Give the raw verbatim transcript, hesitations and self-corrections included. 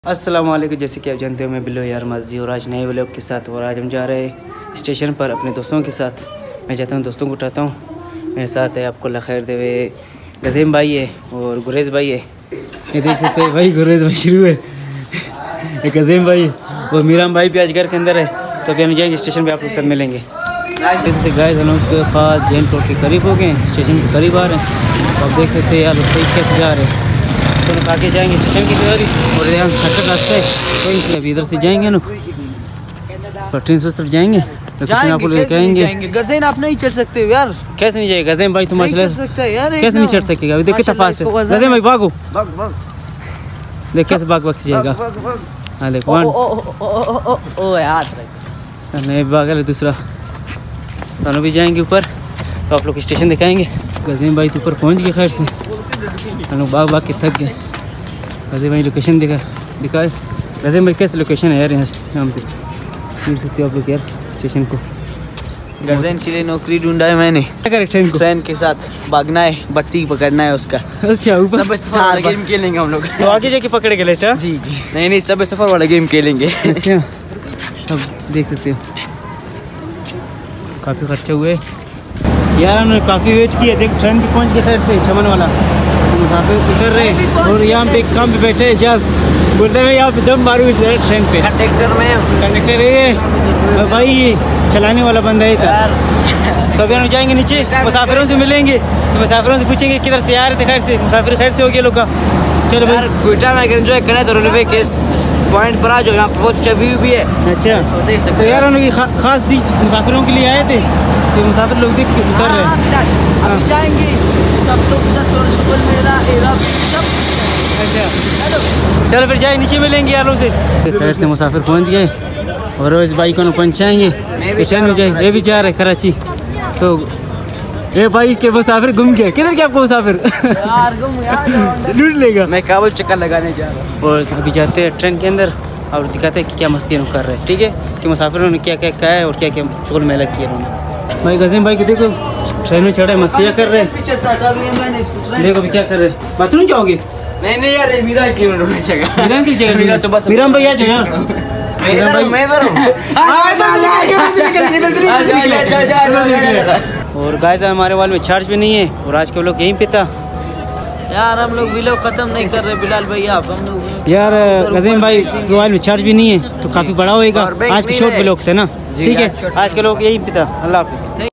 अस्सलाम वालेकुम। जैसे कि आप जानते हो मैं बिल्लो यार मस्जी और आज नए व्लॉग के साथ और आज हम जा रहे हैं स्टेशन पर अपने दोस्तों के साथ। मैं चाहता हूँ दोस्तों को उठाता हूँ। मेरे साथ है आपको अल्लाह खैर देवे गज़ीम भाई है और गुरेज भाई है। ये देख सकते हैं भाई गुरेज भाई शुरू है, ये गज़ीम भाई और मीराम भाई भी आज घर के अंदर है। तो अभी हम जाएंगे स्टेशन पर, आप लोग सब मिलेंगे। जैसे गाइस हम लोग के पास जैन रोड के करीब हो गए, स्टेशन के करीब आ रहे हैं। तो आप देख सकते हैं यार सही कैसे जा रहे हैं। तो लोग आगे जाएंगे स्टेशन की तैयारी और यहाँ शटर रास्ता है तो इसलिए अभी इधर से जाएंगे ना पर ट्रेन से तरफ जाएंगे तो जाएंगे। गज़ीन आप नहीं चढ़ सकते हो यार। कैसे नहीं जाएगा गज़ीन भाई, तुम चढ़ सकते यार, कैसे नहीं चढ़ सकेगा? अभी देख कितना फास्ट है गज़ीन भाई, भागो भाग भाग देख कैसे भाग भाग जाएगा। हाँ देख वन ओ यार नहीं भागा दूसरा। दोनों भी जाएंगे ऊपर तो आप लोग स्टेशन दिखाएंगे। गज़ीन भाई तो ऊपर पहुँच गए खैर से, हम लोग बाग बाग के थक गए। गज़ीम भाई लोकेशन दिखा दिखाए। गज़ीम भाई कैसे लोकेशन है यार यहाँ से यहाँ पे मिल सकते हो आप लोग यार स्टेशन को। गज़ीन के लिए नौकरी ढूंढा है मैंने। क्या करें ट्रेन को? ट्रेन के साथ भागना है, बत्ती पकड़ना है उसका। अच्छा ऊपर सब सफर गेम खेलेंगे हम लोग। तो आगे जाके पकड़ के लेटा। जी जी नहीं नहीं सब सफर वाला गेम खेलेंगे। अच्छा अब देख सकते हो काफ़ी खर्चा हुए यार, हमने काफ़ी वेट किया। देख ट्रेन भी पहुंच गया से चमन वाला, मुसाफिर उतर रहे और यहाँ पे काम पे बैठे जज बोलते हैं यहाँ पे जब मारू इस ट्रेन पे। कंडक्टर में कंडक्टर है भाई, चलाने वाला बंदा है इधर। तो अभी हम जाएंगे नीचे, मुसाफिरों से मिलेंगे तो मुसाफिरों से पूछेंगे किधर से आ रहे थे। खैर से मुसाफिर खैर से हो गया लोग का। चलो भाई क्वेटा में अगर एंजॉय करें तो रेलवे के पॉइंट पर आ जाओ, यहाँ पर बहुत अच्छा व्यू भी है। अच्छा तो यार हम लोग खास चीज मुसाफिरों के लिए आए थे तो मुसाफिर लोग देख के उतर रहे अभी जाएंगे सब लोग के साथ सुबह मेला एरब सब। अच्छा चलो फिर जाए नीचे मिलेंगे यार लोग से। खैर से मुसाफिर पहुंच गए और रोज बाइक को पहुँचाएंगे। चैन में जाए ये भी जा रहे कराची। तो ये भाई के मुसाफिर घूम गए, किधर क्या आपको मुसाफिर लूट लेगा। मैं काबुल चक्कर लगाने जा रहा हूँ और अभी जाते हैं ट्रेन के अंदर और दिखाते हैं कि क्या मस्ती कर रहे हैं। ठीक है कि मुसाफिरों ने क्या क्या कहा है और क्या क्या शोल मेला किया उन्होंने। भाई गज़ीम भाई को देखो ट्रेन में चढ़े मस्तियाँ कर रहे हैं। देखो अभी क्या कर रहे हैं, बाथरूम जाओगे? नहीं नहीं यार मीरा की जगह मीरा की जगह मीराम भाई आ जाओ। और गाइस हमारे वाल में चार्ज भी नहीं है और आज के लोग यहीं पे था यार। हम लोग व्लॉग खत्म नहीं कर रहे बिलाल भैया, आप हम लोग यार गज़ीम भाई मोबाइल में चार्ज भी नहीं है तो काफी बड़ा होएगा। आज के शॉर्ट व्लॉग थे ना, ठीक है आज के लोग यहीं पे था। अल्लाह हाफिज़।